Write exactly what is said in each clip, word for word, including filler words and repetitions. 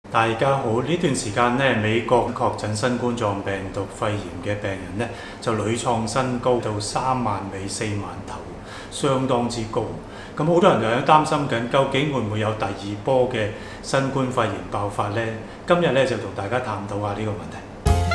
大家好，呢段時間咧，美國確診新冠狀病毒肺炎嘅病人咧就屢創新高，到三萬尾四萬頭，相當之高。咁好多人就喺擔心緊，究竟會唔會有第二波嘅新冠肺炎爆發呢？今日咧就同大家探討下呢個問題。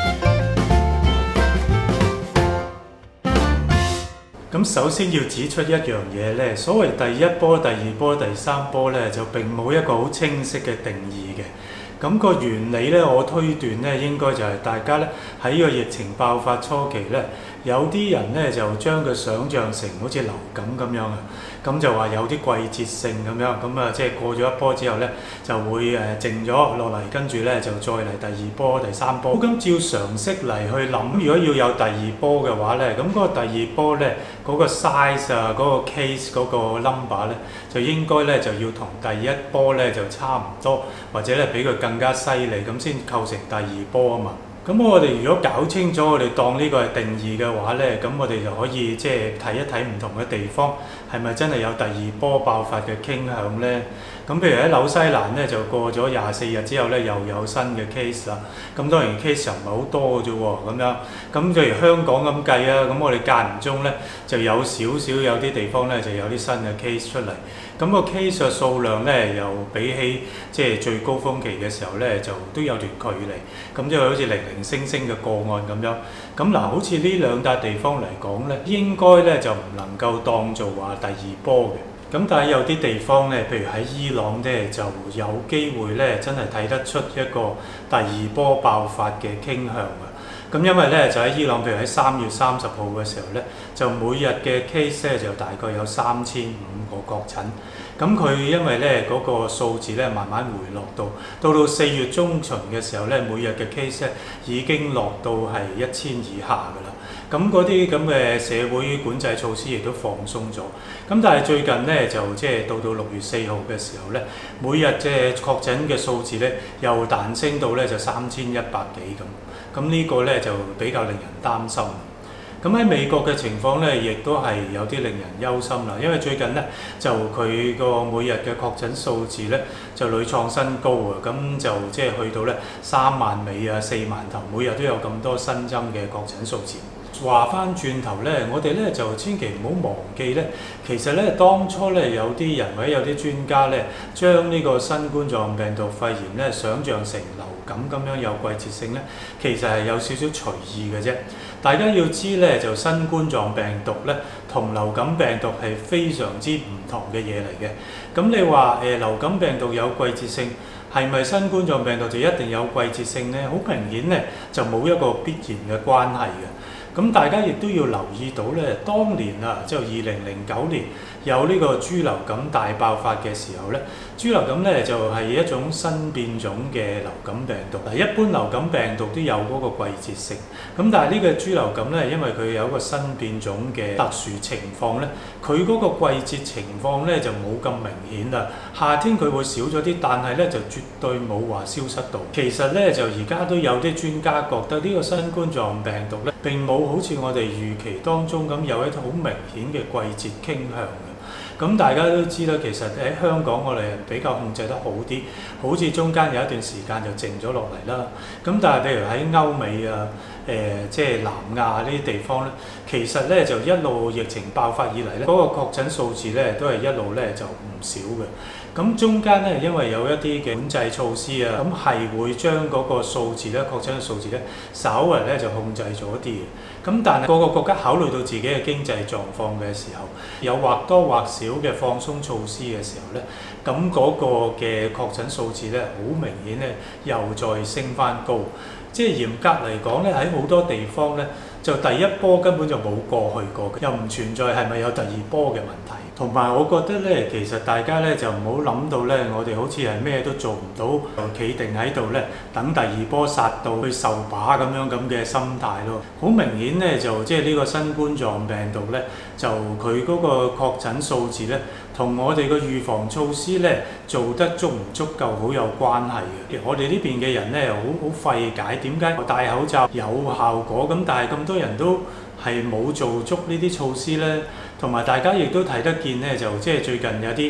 咁首先要指出一樣嘢咧，所謂第一波、第二波、第三波咧，就並冇一個好清晰嘅定義嘅。咁個原理咧，我推斷咧，應該就係大家咧喺呢個疫情爆發初期咧，有啲人咧就將佢想像成好似流感咁樣啊，咁就話有啲季節性咁樣，咁啊即係過咗一波之後咧，就會誒靜咗落嚟，跟住咧就再嚟第二波、第三波。咁照常識嚟去諗，如果要有第二波嘅話咧，咁嗰個第二波咧嗰個 size 啊，嗰個 case 嗰個 number 咧，就應該咧就要同第一波咧就差唔多，或者咧比佢更更加犀利咁先構成第二波啊嘛。咁我哋如果搞清楚，我哋當呢個係定義嘅話呢，咁我哋就可以即係睇一睇唔同嘅地方係咪真係有第二波爆發嘅傾向呢？咁譬如喺紐西蘭呢，就過咗廿四日之後呢，又有新嘅 case 啦。咁當然 case 又唔係好多嘅啫喎，咁樣。咁譬如香港咁計啊，咁我哋間唔中呢，就有少少有啲地方呢，就有啲新嘅 case 出嚟。咁個 case 嘅數量呢，又比起即係最高峰期嘅時候呢，就都有段距離。咁即係好似零零星星嘅個案咁樣。咁嗱，好似呢兩笪地方嚟講呢，應該呢就唔能夠當做話第二波嘅。咁但係有啲地方咧，譬如喺伊朗咧，就有機會咧，真係睇得出一個第二波爆發嘅傾向啊！咁因為咧，就喺伊朗，譬如喺三月三十號嘅時候咧，就每日嘅 case 咧就大概有三千五個確診。咁佢因為咧嗰個數字咧慢慢回落到，到到四月中旬嘅時候咧，每日嘅 case 咧已經落到係一千以下㗎啦。咁嗰啲咁嘅社會管制措施亦都放鬆咗。咁但係最近咧就即係到到六月四號嘅時候咧，每日即係確診嘅數字咧又彈升到咧就三千一百幾咁。咁呢個咧就比較令人擔心。咁喺美國嘅情況咧，亦都係有啲令人憂心啦。因為最近咧就佢個每日嘅確診數字咧就屢創新高啊！咁就即係去到咧三萬尾啊、四萬頭，每日都有咁多新增嘅確診數字。話翻轉頭咧，我哋咧就千祈唔好忘記咧，其實咧當初咧有啲人或者有啲專家咧，將呢個新冠狀病毒肺炎咧想像成流感咁樣有季節性咧，其實係有少少隨意嘅啫。大家要知咧，就新冠狀病毒咧同流感病毒係非常之唔同嘅嘢嚟嘅。咁你話誒、呃、流感病毒有季節性，係咪新冠狀病毒就一定有季節性咧？好明顯咧就冇一個必然嘅關係嘅。咁大家亦都要留意到咧，當年啊，即係二零零九年有呢個豬流感大爆發嘅時候咧，豬流感咧就係一種新變種嘅流感病毒。嗱，一般流感病毒都有嗰個季節性，咁但係呢個豬流感咧，因為佢有一個新變種嘅特殊情況咧，佢嗰個季節情況咧就冇咁明顯啦。夏天佢會少咗啲，但係咧就絕對冇話消失到。其實咧就而家都有啲專家覺得呢個新冠狀病毒咧並冇好似我哋預期當中咁有一個好明顯嘅季節傾向嘅。咁大家都知啦，其實喺香港我哋比較控制得好啲，好似中間有一段時間就靜咗落嚟啦。咁但係譬如喺歐美啊、誒、呃、即係南亞呢啲地方咧，其實咧就一路疫情爆發以嚟咧，嗰、那個確診數字咧都係一路咧就唔少嘅。咁中間咧，因為有一啲嘅管制措施啊，咁係會將嗰個數字咧，確診嘅數字咧，稍為咧就控制咗啲嘅。咁但係個個國家考慮到自己嘅經濟狀況嘅時候，有或多或少嘅放鬆措施嘅時候咧，咁嗰個嘅確診數字咧，好明顯咧又再升翻高。即係嚴格嚟講咧，喺好多地方咧，就第一波根本就冇過去過，又唔存在係咪有第二波嘅問題。同埋我覺得咧，其實大家咧就唔好諗到咧，我哋好似係咩都做唔到，就企定喺度咧等第二波殺到去受把咁樣咁嘅心態咯。好明顯咧，就即係呢個新冠狀病毒咧，就佢嗰個確診數字咧，同我哋個預防措施咧做得足唔足夠好有關係嘅。我哋呢邊嘅人咧，好好費解點解戴口罩有效果咁，但係咁多人都係冇做足呢啲措施咧。同埋大家亦都睇得見咧，就即係最近有啲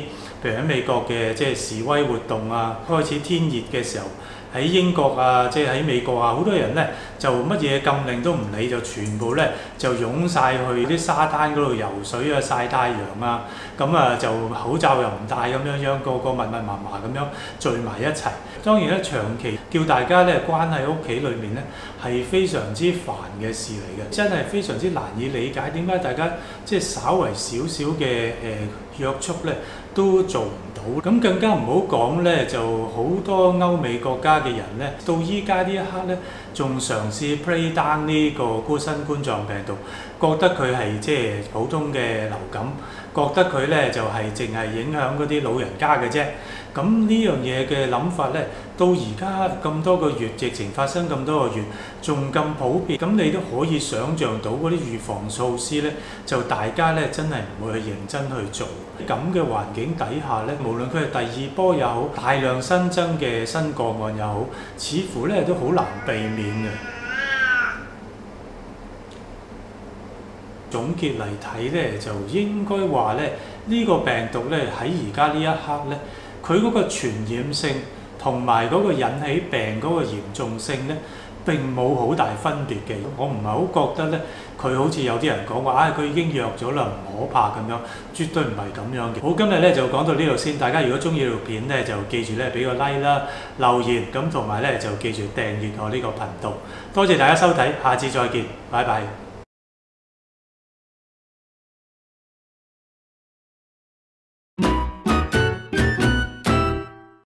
譬如喺美國嘅即係示威活動啊，開始天熱嘅時候。喺英國啊，即係喺美國啊，好多人咧就乜嘢禁令都唔理，就全部咧就湧晒去啲沙灘嗰度游水啊、曬太陽啊，咁啊就口罩又唔戴咁樣樣，個個密密麻麻咁樣聚埋一齊。當然咧，長期叫大家咧關喺屋企裏面咧係非常之煩嘅事嚟嘅，真係非常之難以理解點解大家即係稍為少少嘅誒約束咧都做唔到。咁更加唔好講咧，就好多歐美國家嘅人咧，到依家呢一刻咧，仲嘗試 play down 呢個個新冠狀病毒，覺得佢係即係普通嘅流感，覺得佢咧就係淨係影響嗰啲老人家嘅啫。咁呢樣嘢嘅諗法咧，到而家咁多個月疫情發生咁多個月，仲咁普遍，咁你都可以想像到嗰啲預防措施咧，就大家咧真係唔會去認真去做。咁嘅環境底下咧，無論佢係第二波又好，大量新增嘅新個案又好，似乎咧都好難避免嘅。總結嚟睇咧，就應該話咧，呢個病毒咧喺而家呢一刻咧，佢嗰個傳染性同埋嗰個引起病嗰個嚴重性咧，並冇好大分別嘅。我唔係好覺得咧，佢好似有啲人講話，啊佢已經弱咗啦，唔可怕咁樣，絕對唔係咁樣嘅。好，今日咧就講到呢度先。大家如果中意條片咧，就記住咧俾個 like 啦、留言咁，同埋咧就記住訂閱我呢個頻道。多謝大家收睇，下次再見，拜拜。